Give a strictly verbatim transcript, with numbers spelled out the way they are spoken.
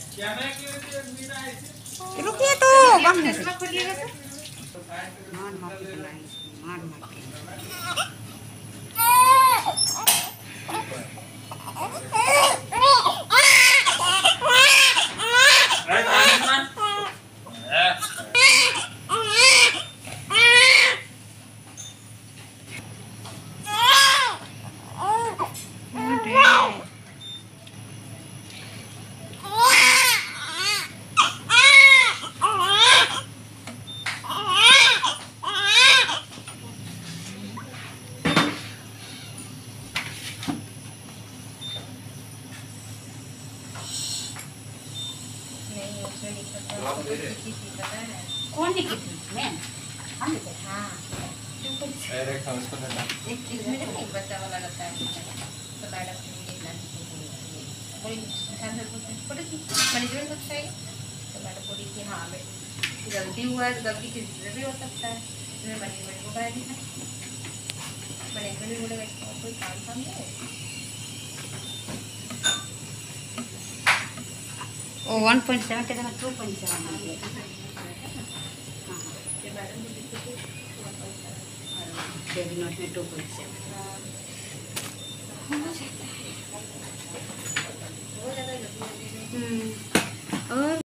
रुकिए तो बंद है। मार मार के बुलाएंगे, मार मार के। कौन लिखी थी मैं? हम लिखे हाँ। डायरेक्ट हम इसको हटा। इसमें देखो बच्चा वाला लगता है तो मैडम ने देखना बोली सर सर कुछ फोटो की मैनेजमेंट बच्चा है तो मैडम बोली कि हाँ बेटा गलती हुआ है तो गलती किसी से भी हो सकता है तो मैं मैनेजमेंट को कह दी था मैनेजमेंट भी बोले कोई काम काम है ओ वन पॉइंट सेवन के जगह टू पॉइंट सेवन आ गया। नोट में टू पॉइंट सेवन हो जाता है और